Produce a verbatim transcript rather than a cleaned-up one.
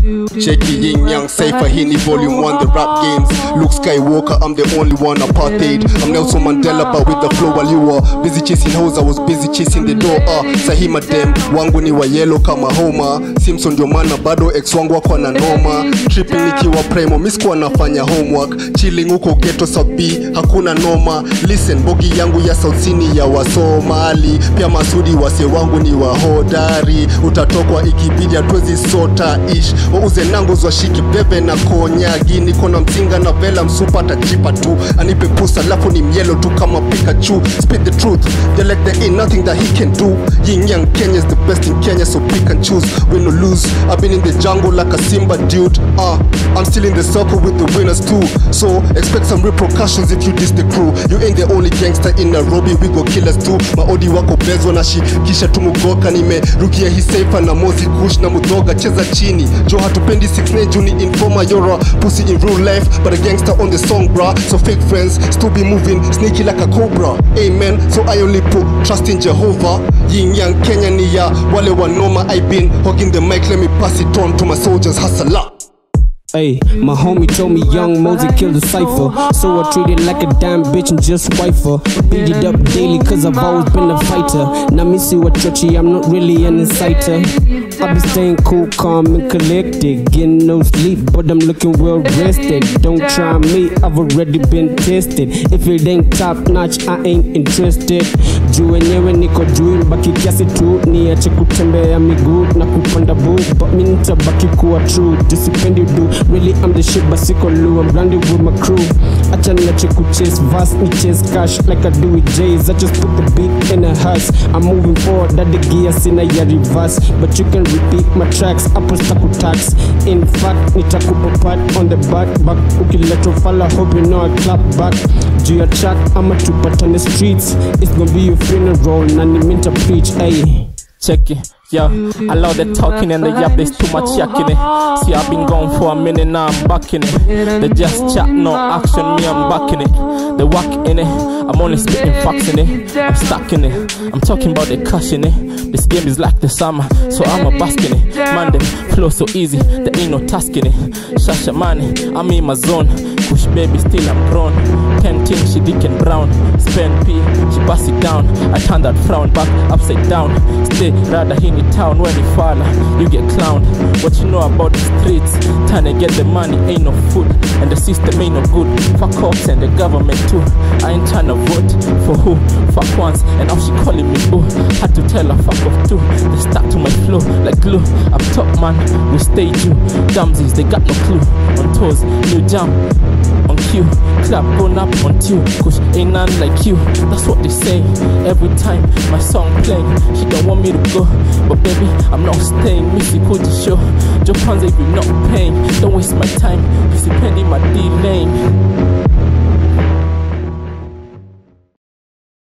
Checky Yin Yang Cypher, Hini Volume one, the rap games. Luke Skywalker, I'm the only one, apartheid. I'm Nelson Mandela, but with the flow while you were busy chasing hoes, I was busy chasing the door. uh, Sahima dem, wangu ni wa yellow kama Homa Simpson Jomana, bado ex wangu wako na noma. Tripping nikiwa primo, miskuwa nafanya homework. Chilling uko ghetto South B, hakuna noma. Listen, bogi yangu ya South Sini ya Wasomali. Pia Masudi wase wangu ni wa hodari. Utatokwa ikibidi atwezi sota ish. Wauze nangu zwa shiki bebe na konyagi. Niko na mzinga na vela msupa tajipa tu. Anipe pusa lafu ni mielo tu kama Pikachu. Spit the truth, they like there ain't nothing that he can do. Yin Yang Kenya's the best in Kenya, so pick and choose, win or lose. I've been in the jungle like a Simba dude. uh, I'm still in the circle with the winners too. So expect some repercussions if you diss the crew. You ain't the only gangster in Nairobi, we go kill us too. Maodi wako bezwa na shi, kisha tumugoka. Nime rukia hii Cypher na Mozi Kush na Mudoga. Cheza chini, jo hatupendi six nine juni informer. You're a pussy in real life, but a gangster on the song brah. So fake friends, still be moving, sneaky like a cobra. Amen, so I only put trust in Jehovah. Yin Yang Kenya ni ya wale wanoma. I been hogging the mic, let me pass it on to my soldiers, hustler. Hey, my homie told me young Mosey killed the Cypher, so I treat it like a damn bitch and just wife her. Beat it up daily cause I've always been a fighter. Now me see what churchy, I'm not really an inciter. I be staying cool, calm and collected, getting no sleep, but I'm looking well rested. Don't try me, I've already been tested. If it ain't top notch, I ain't interested. Juu enyewe niko juu, baki kiasi tu. Niache kutembea miguu na kupanda boo, but mi nitabaki kuwa true. Disipendi do, really I'm the shit, but siko lu. I'm blinded with my crew. Acha niache kuchase vast, ni chase cash like I do with J's. I just put the beat in a hearse. I'm moving forward, that the gear sina ya reverse, but you can repeat my tracks, hapo stakutax. In fact, nitakupa pat on the back back. Ukiletwa fala, hope you know I clap back. Do your track, I'ma tupat on the streets. It's gonna be your funeral, na ni minta preach, ayy. Check it, yo. I love the talking and the yap, there's too much yak in it. See, I've been gone for a minute, now I'm back in it. They just chat, no action, me, I'm back in it. They walk in it, I'm only spitting facts in it. I'm stuck in it, I'm talking about the cash in it. This game is like the summer, so I'm a bask in it. Man, them flow so easy, there ain't no task in it. Shasha money, I'm in my zone. Push baby, still I'm grown. Painting, she dick and brown. Spend P, she pass it down. I turn that frown back, upside down. Stay rather in the town when you fall, you get clowned. What you know about the streets? Trying to get the money, ain't no food. And the system ain't no good. Fuck cops and the government too. I ain't trying to vote for who? Fuck once, and now she calling me boo. Had to tell her fuck off too. They stuck to my flow like glue. I'm top man, we stay you. Dumsies, they got no clue. On toes, new jump. On cue, clap going up on two. Cause ain't none like you, that's what they say. Every time my song playing, she don't want me to go, but baby, I'm not staying. Missy could show Joe Panza if you're not paying. Don't waste my